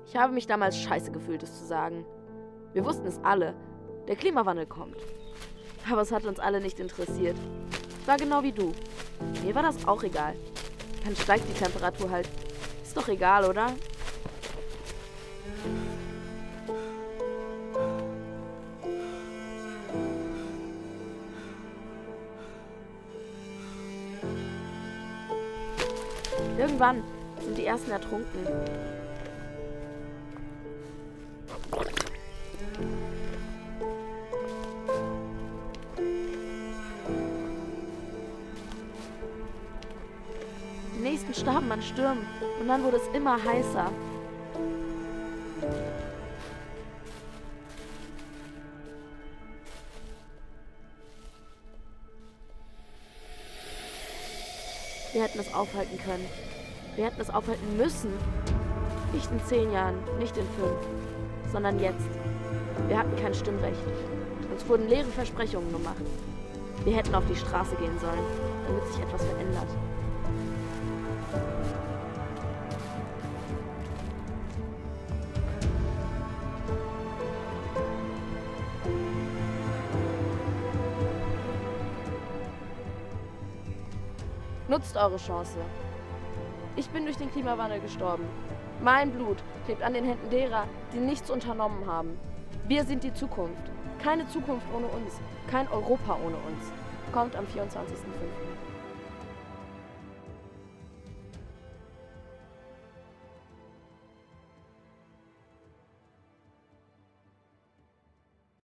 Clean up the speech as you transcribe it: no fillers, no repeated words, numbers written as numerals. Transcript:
Ich habe mich damals scheiße gefühlt, es zu sagen. Wir wussten es alle. Der Klimawandel kommt. Aber es hat uns alle nicht interessiert. Ich war genau wie du. Mir war das auch egal. Dann steigt die Temperatur halt. Ist doch egal, oder? Irgendwann sind die ersten ertrunken. Die nächsten starben an Stürmen und dann wurde es immer heißer. Wir hätten es aufhalten können. Wir hätten es aufhalten müssen. Nicht in 10 Jahren, nicht in 5, sondern jetzt. Wir hatten kein Stimmrecht. Uns wurden leere Versprechungen gemacht. Wir hätten auf die Straße gehen sollen, damit sich etwas verändert. Nutzt eure Chance. Ich bin durch den Klimawandel gestorben. Mein Blut klebt an den Händen derer, die nichts unternommen haben. Wir sind die Zukunft. Keine Zukunft ohne uns. Kein Europa ohne uns. Kommt am 24.05.